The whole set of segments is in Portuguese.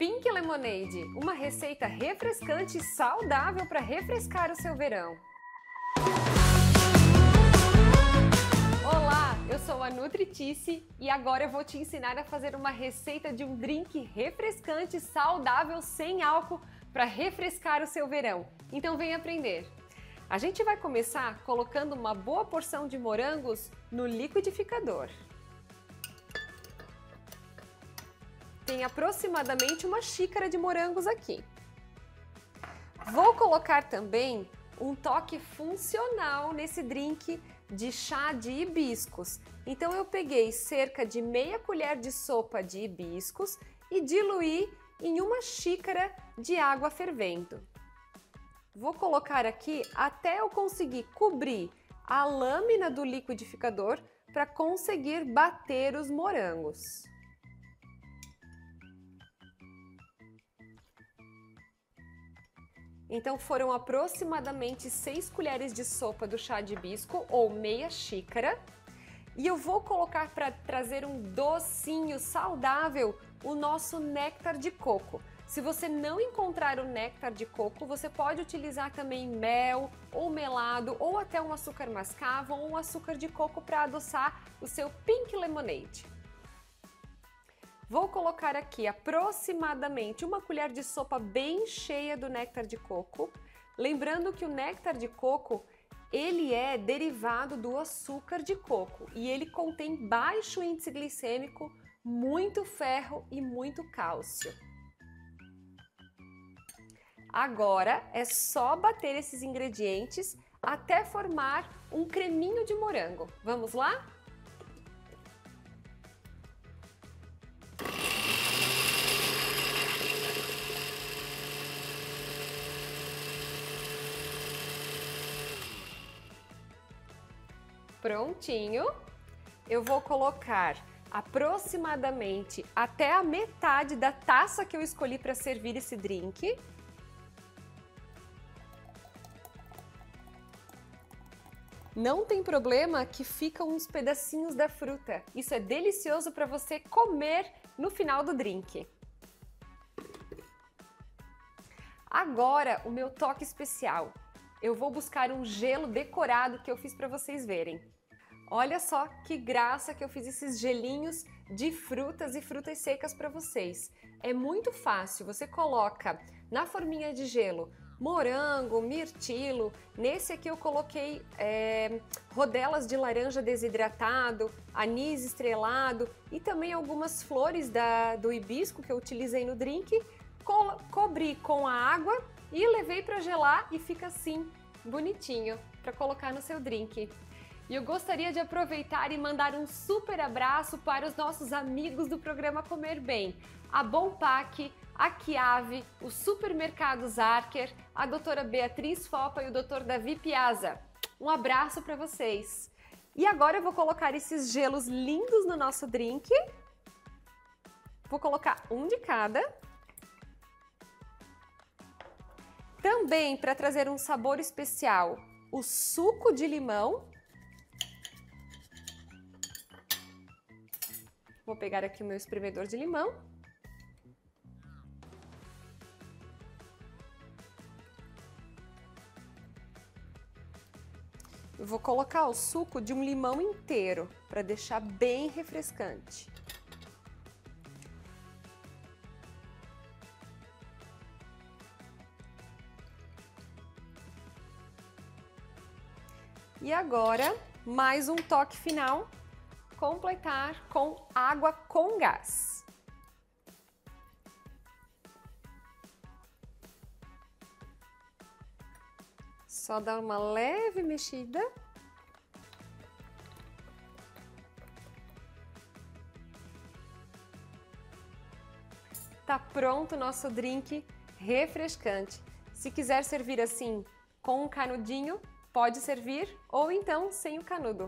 Pink Lemonade, uma receita refrescante e saudável para refrescar o seu verão. Olá, eu sou a Nutritice e agora eu vou te ensinar a fazer uma receita de um drink refrescante e saudável sem álcool para refrescar o seu verão. Então vem aprender! A gente vai começar colocando uma boa porção de morangos no liquidificador. Tem aproximadamente uma xícara de morangos aqui. Vou colocar também um toque funcional nesse drink de chá de hibiscos. Então eu peguei cerca de meia colher de sopa de hibiscos e diluí em uma xícara de água fervendo. Vou colocar aqui até eu conseguir cobrir a lâmina do liquidificador para conseguir bater os morangos. Então foram aproximadamente 6 colheres de sopa do chá de hibisco ou meia xícara. E eu vou colocar para trazer um docinho saudável o nosso néctar de coco. Se você não encontrar o néctar de coco, você pode utilizar também mel ou melado ou até um açúcar mascavo ou um açúcar de coco para adoçar o seu Pink Lemonade. Vou colocar aqui aproximadamente uma colher de sopa bem cheia do néctar de coco. Lembrando que o néctar de coco, ele é derivado do açúcar de coco e ele contém baixo índice glicêmico, muito ferro e muito cálcio. Agora é só bater esses ingredientes até formar um creminho de morango. Vamos lá? Prontinho. Eu vou colocar aproximadamente até a metade da taça que eu escolhi para servir esse drink. Não tem problema que ficam uns pedacinhos da fruta. Isso é delicioso para você comer no final do drink. Agora, o meu toque especial. Eu vou buscar um gelo decorado que eu fiz para vocês verem. Olha só que graça que eu fiz esses gelinhos de frutas e frutas secas para vocês. É muito fácil, você coloca na forminha de gelo morango, mirtilo, nesse aqui eu coloquei rodelas de laranja desidratado, anis estrelado e também algumas flores do hibisco que eu utilizei no drink, cobri com a água e levei para gelar e fica assim, bonitinho, para colocar no seu drink. E eu gostaria de aproveitar e mandar um super abraço para os nossos amigos do programa Comer Bem, a Bompac, a Chiave, o Supermercado Zarker, a doutora Beatriz Fopa e o doutor Davi Piazza. Um abraço para vocês! E agora eu vou colocar esses gelos lindos no nosso drink. Vou colocar um de cada. Também, para trazer um sabor especial, o suco de limão. Vou pegar aqui o meu espremedor de limão. Eu vou colocar o suco de um limão inteiro, para deixar bem refrescante. E agora, mais um toque final, completar com água com gás. Só dar uma leve mexida. Tá pronto o nosso drink refrescante. Se quiser servir assim com um canudinho, pode servir, ou então sem o canudo.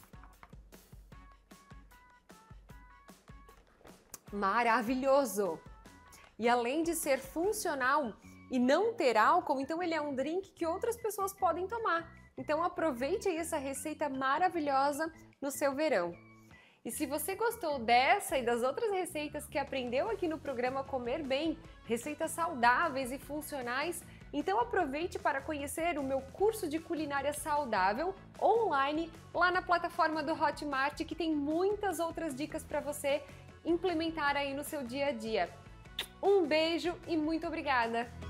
Maravilhoso! E além de ser funcional e não ter álcool, então ele é um drink que outras pessoas podem tomar. Então aproveite aí essa receita maravilhosa no seu verão. E se você gostou dessa e das outras receitas que aprendeu aqui no programa Comer Bem, receitas saudáveis e funcionais, então aproveite para conhecer o meu curso de culinária saudável online lá na plataforma do Hotmart, que tem muitas outras dicas para você implementar aí no seu dia a dia. Um beijo e muito obrigada!